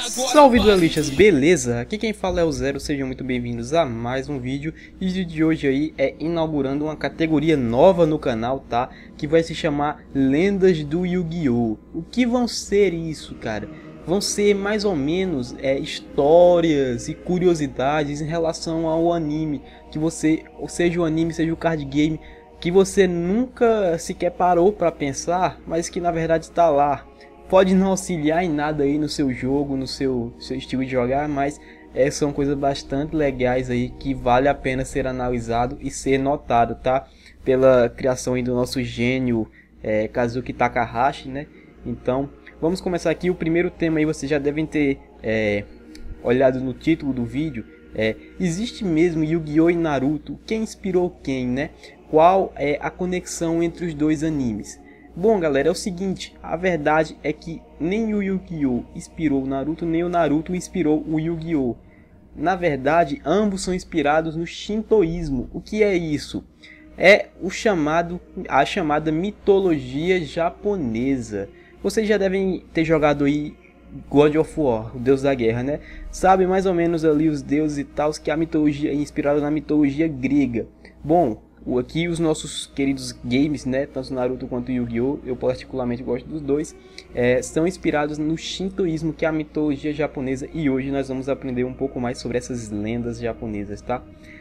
Salve duelistas, beleza? Aqui quem fala é o Zero, sejam muito bem-vindos a mais um vídeo. E o vídeo de hoje aí é inaugurando uma categoria nova no canal, tá? Que vai se chamar Lendas do Yu-Gi-Oh! O que vão ser isso, cara? Vão ser mais ou menos histórias e curiosidades em relação ao anime que você, ou seja o anime, seja o card game, que você nunca sequer parou para pensar, mas que na verdade está lá. Pode não auxiliar em nada aí no seu jogo, no seu estilo de jogar, mas são coisas bastante legais aí que vale a pena ser analisado e ser notado, tá? Pela criação aí do nosso gênio Kazuki Takahashi, né? Então, vamos começar aqui. O primeiro tema aí vocês já devem ter olhado no título do vídeo. Existe mesmo Yu-Gi-Oh! E Naruto? Quem inspirou quem, né? Qual é a conexão entre os dois animes? Bom, galera, é o seguinte, a verdade é que nem o Yu-Gi-Oh! Inspirou o Naruto, nem o Naruto inspirou o Yu-Gi-Oh! Na verdade, ambos são inspirados no Shintoísmo. O que é isso? É a chamada mitologia japonesa. Vocês já devem ter jogado aí God of War, o deus da guerra, né? Sabe mais ou menos ali os deuses e tal, que a mitologia é inspirada na mitologia grega. Bom, aqui os nossos queridos games, né, tanto Naruto quanto Yu-Gi-Oh! Eu particularmente gosto dos dois, são inspirados no Shintoísmo, que é a mitologia japonesa, e hoje nós vamos aprender um pouco mais sobre essas lendas japonesas, tá?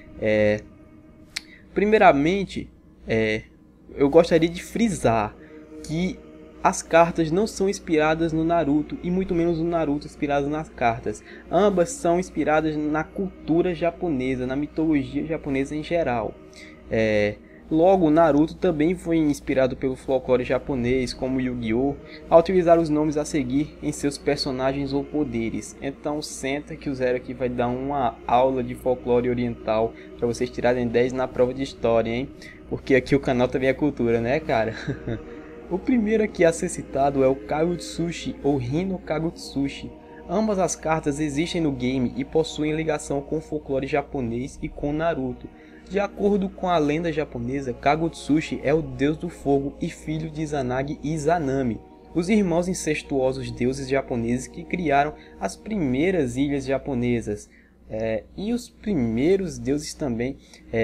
Primeiramente, eu gostaria de frisar que as cartas não são inspiradas no Naruto, e muito menos o Naruto inspirado nas cartas. Ambas são inspiradas na cultura japonesa, na mitologia japonesa em geral. Logo, Naruto também foi inspirado pelo folclore japonês, como Yu-Gi-Oh!, ao utilizar os nomes a seguir em seus personagens ou poderes. Então senta que o Zero aqui vai dar uma aula de folclore oriental para vocês tirarem 10 na prova de história, hein? Porque aqui o canal também é cultura, né, cara? O primeiro aqui a ser citado é o Kagutsuchi ou Hino Kagutsuchi. Ambas as cartas existem no game e possuem ligação com o folclore japonês e com Naruto. De acordo com a lenda japonesa, Kagutsuchi é o deus do fogo e filho de Izanagi e Izanami, os irmãos incestuosos deuses japoneses que criaram as primeiras ilhas japonesas. E os primeiros deuses também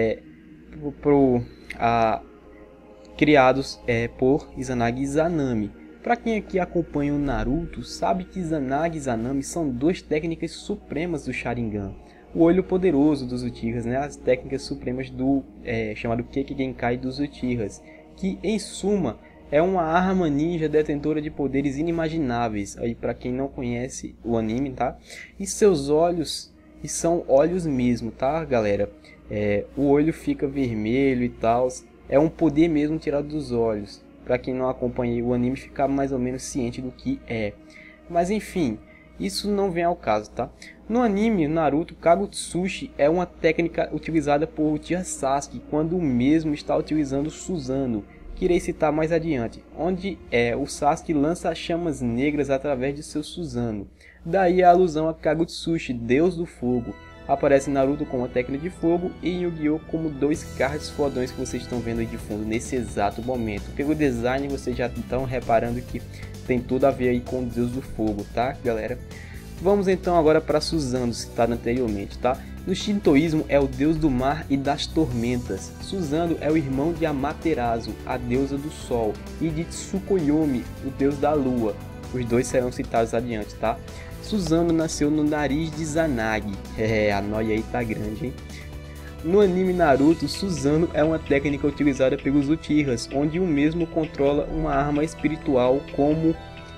criados por Izanagi e Izanami. Para quem aqui acompanha o Naruto, sabe que Izanagi e Izanami são duas técnicas supremas do Sharingan. O olho poderoso dos Uchihas, né? As técnicas supremas do chamado Kekkei Genkai dos Uchihas, que em suma é uma arma ninja detentora de poderes inimagináveis, aí para quem não conhece o anime, tá? E seus olhos, e são olhos mesmo, tá, galera? O olho fica vermelho e tal, é um poder mesmo tirado dos olhos. Para quem não acompanha o anime, ficar mais ou menos ciente do que é. Mas enfim, isso não vem ao caso, tá? No anime Naruto, Kagutsuchi é uma técnica utilizada por Uchiha Sasuke quando o mesmo está utilizando Susanoo, que irei citar mais adiante, onde o Sasuke lança chamas negras através de seu Susanoo. Daí a alusão a Kagutsuchi, deus do fogo. Aparece Naruto com uma técnica de fogo e Yu-Gi-Oh! Como dois cards fodões que vocês estão vendo aí de fundo nesse exato momento. Pelo design vocês já estão reparando que tem tudo a ver aí com o deus do fogo, tá, galera? Vamos então agora para Susanoo, citado anteriormente, tá? No Shintoísmo é o deus do mar e das tormentas. Susanoo é o irmão de Amaterasu, a deusa do sol, e de Tsukuyomi, o deus da lua. Os dois serão citados adiante, tá? Susanoo nasceu no nariz de Izanagi. A nóia aí tá grande, hein? No anime Naruto, Susanoo é uma técnica utilizada pelos Uchihas, onde o mesmo controla uma arma espiritual como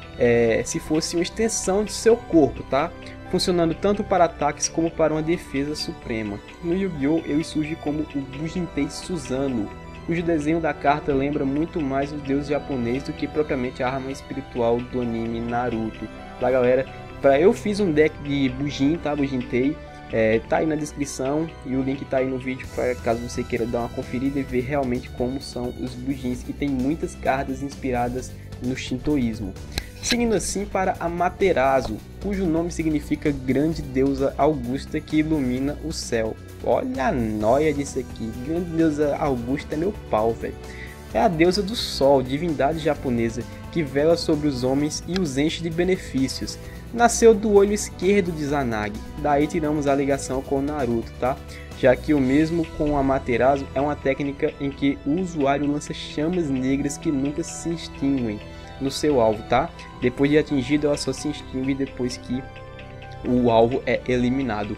se fosse uma extensão de seu corpo, tá? Funcionando tanto para ataques como para uma defesa suprema. No Yu-Gi-Oh! Ele surge como o Bujintei Susanoo, cujo desenho da carta lembra muito mais os deuses japoneses do que propriamente a arma espiritual do anime Naruto. Tá, galera? Eu fiz um deck de Bujin, tá? Bujintei. Tá aí na descrição e o link tá aí no vídeo para caso você queira dar uma conferida e ver realmente como são os Bujins, que tem muitas cartas inspiradas no Shintoísmo. Seguindo assim para Amaterasu, cujo nome significa grande deusa augusta que ilumina o céu. Olha a nóia disso aqui, grande deusa augusta é meu pau, velho. É a deusa do sol, divindade japonesa, que vela sobre os homens e os enche de benefícios. nasceu do olho esquerdo de Izanagi, daí tiramos a ligação com Naruto, tá? Já que o mesmo com Amaterasu é uma técnica em que o usuário lança chamas negras que nunca se extinguem no seu alvo, tá? Depois de atingido, ela só se extingue depois que o alvo é eliminado.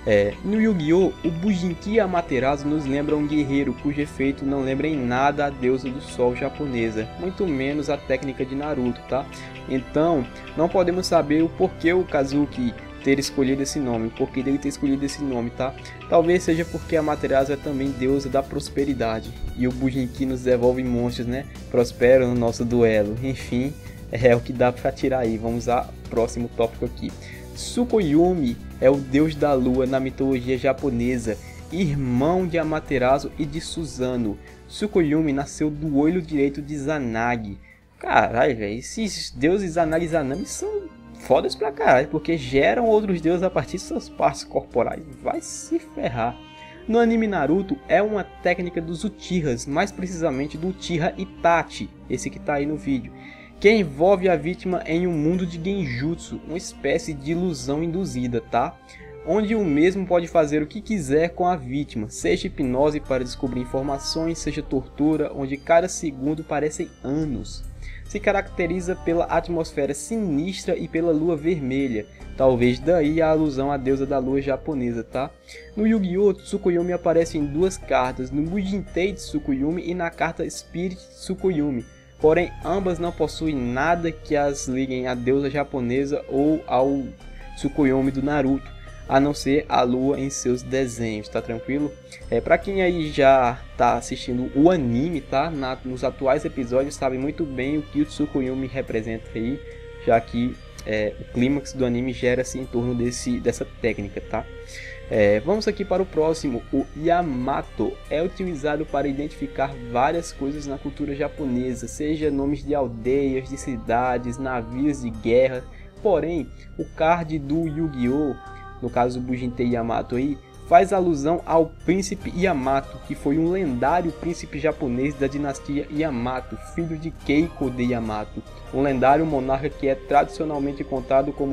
No Yu-Gi-Oh! O Bujinki Amaterasu nos lembra um guerreiro cujo efeito não lembra em nada a deusa do sol japonesa, muito menos a técnica de Naruto, tá? Então, não podemos saber o porquê o Kazuki ter escolhido esse nome, o porquê dele ter escolhido esse nome, tá? Talvez seja porque a Amaterasu é também deusa da prosperidade, e o Bujinki nos devolve monstros, né? Prosperam no nosso duelo, enfim, é o que dá pra tirar aí. Vamos ao próximo tópico aqui. Tsukuyomi é o deus da lua na mitologia japonesa, irmão de Amaterasu e de Susanoo. Tsukuyomi nasceu do olho direito de Izanagi. Caralho, velho, esses deuses Izanagi e Izanami são fodas pra caralho, porque geram outros deuses a partir de suas partes corporais. Vai se ferrar. No anime Naruto é uma técnica dos Uchihas, mais precisamente do Uchiha Itachi, esse que tá aí no vídeo, que envolve a vítima em um mundo de genjutsu, uma espécie de ilusão induzida, tá? Onde o mesmo pode fazer o que quiser com a vítima, seja hipnose para descobrir informações, seja tortura, onde cada segundo parecem anos. Se caracteriza pela atmosfera sinistra e pela lua vermelha, talvez daí a alusão à deusa da lua japonesa, tá? No Yu-Gi-Oh! Tsukuyomi aparece em duas cartas, no Bujintei Tsukuyomi e na carta Spirit Tsukuyomi. Porém, ambas não possuem nada que as liguem à deusa japonesa ou ao Tsukuyomi do Naruto, a não ser a lua em seus desenhos, tá tranquilo? Pra quem aí já tá assistindo o anime, tá? Nos atuais episódios sabe muito bem o que o Tsukuyomi representa aí, já que o clímax do anime gera-se em torno dessa técnica, tá? Vamos aqui para o próximo. O Yamato é utilizado para identificar várias coisas na cultura japonesa, seja nomes de aldeias, de cidades, navios de guerra. Porém, o card do Yu-Gi-Oh!, no caso do Bujintei Yamato aí, faz alusão ao príncipe Yamato, que foi um lendário príncipe japonês da dinastia Yamato, filho de Keiko de Yamato, um lendário monarca que é tradicionalmente contado como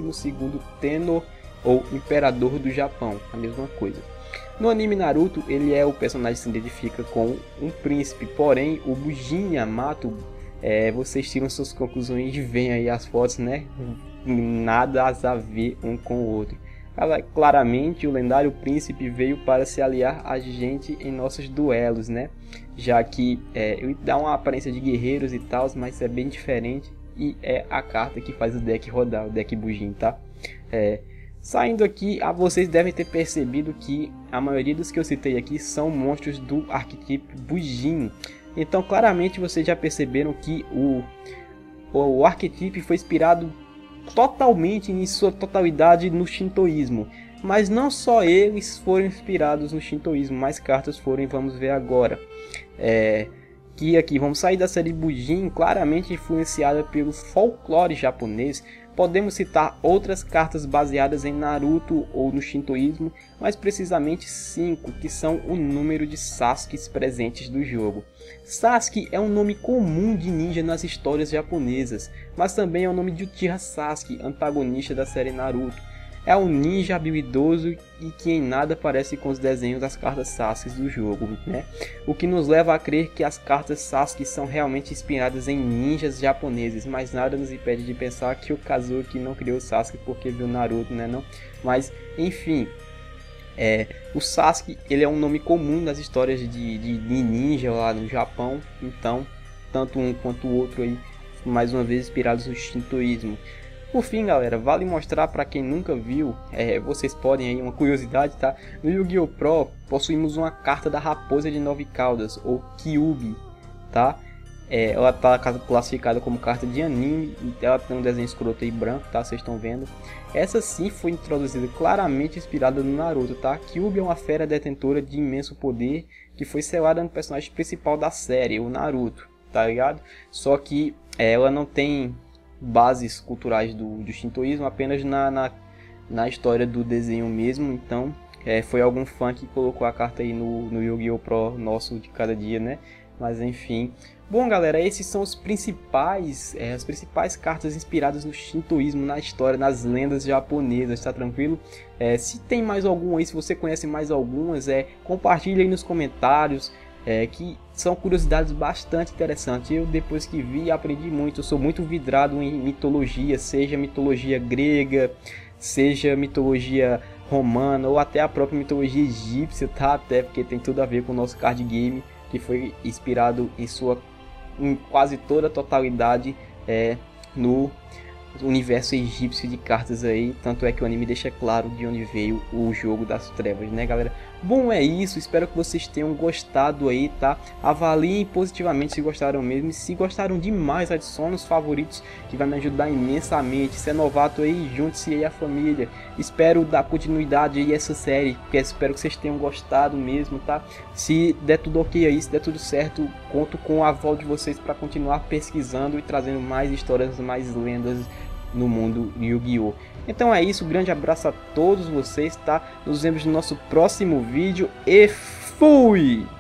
12º Tenno ou Imperador do Japão, a mesma coisa. No anime Naruto, o personagem se identifica com um príncipe, porém o Bujin Yamato, vocês tiram suas conclusões e veem aí as fotos, né? Nada a ver um com o outro. Claramente o lendário príncipe veio para se aliar a gente em nossos duelos, né? Já que ele dá uma aparência de guerreiros e tal, mas é bem diferente, e é a carta que faz o deck rodar, o deck Bujin, tá? Saindo aqui, vocês devem ter percebido que a maioria dos que eu citei aqui são monstros do arquétipo Bujin. Então claramente vocês já perceberam que o arquétipo foi inspirado totalmente, em sua totalidade, no shintoísmo. Mas não só eles foram inspirados no shintoísmo, mais cartas foram, vamos ver agora. Que aqui vamos sair da série Bujin, claramente influenciada pelo folclore japonês. Podemos citar outras cartas baseadas em Naruto ou no shintoísmo, mas precisamente 5, que são o número de Sasukes presentes do jogo. Sasuke é um nome comum de ninja nas histórias japonesas, mas também é o nome de Uchiha Sasuke, antagonista da série Naruto. É um ninja habilidoso e que em nada parece com os desenhos das cartas Sasuke do jogo, né? O que nos leva a crer que as cartas Sasuke são realmente inspiradas em ninjas japoneses, mas nada nos impede de pensar que o Kazuki não criou o Sasuke porque viu Naruto, né não? Mas, enfim, o Sasuke ele é um nome comum nas histórias de ninja lá no Japão, então, tanto um quanto o outro aí, mais uma vez inspirados no shintoísmo. Por fim, galera, vale mostrar para quem nunca viu, vocês podem aí, uma curiosidade, tá? No Yu-Gi-Oh! Pro possuímos uma carta da raposa de 9 caudas, ou Kyuubi, tá? Ela tá classificada como carta de anime, ela tem um desenho escroto aí branco, tá? Vocês estão vendo. Essa sim foi introduzida claramente inspirada no Naruto, tá? Kyuubi é uma fera detentora de imenso poder, que foi selada no personagem principal da série, o Naruto, tá ligado? Só que ela não tem bases culturais do shintoísmo, apenas na história do desenho mesmo. Então foi algum fã que colocou a carta aí no Yu-Gi-Oh! Pro nosso de cada dia, né? Mas enfim. Bom, galera, esses são os as principais cartas inspiradas no shintoísmo, na história, nas lendas japonesas, tá tranquilo? Se tem mais algum aí, se você conhece mais algumas, compartilha aí nos comentários, que são curiosidades bastante interessantes. Eu, depois que vi, aprendi muito. Eu sou muito vidrado em mitologia, seja mitologia grega, seja mitologia romana ou até a própria mitologia egípcia, tá? Até porque tem tudo a ver com o nosso card game, que foi inspirado em quase toda a totalidade no universo egípcio de cartas aí. Tanto é que o anime deixa claro de onde veio o jogo das trevas, né, galera? Bom, é isso, espero que vocês tenham gostado aí, tá? Avaliem positivamente se gostaram mesmo, e se gostaram demais, adicione os favoritos, que vai me ajudar imensamente. Se é novato aí, junte-se aí à família. Espero dar continuidade aí a essa série, porque espero que vocês tenham gostado mesmo, tá? Se der tudo ok aí, se der tudo certo, conto com a volta de vocês para continuar pesquisando e trazendo mais histórias, mais lendas no mundo Yu-Gi-Oh! Então é isso, grande abraço a todos vocês, tá? Nos vemos no nosso próximo vídeo e fui!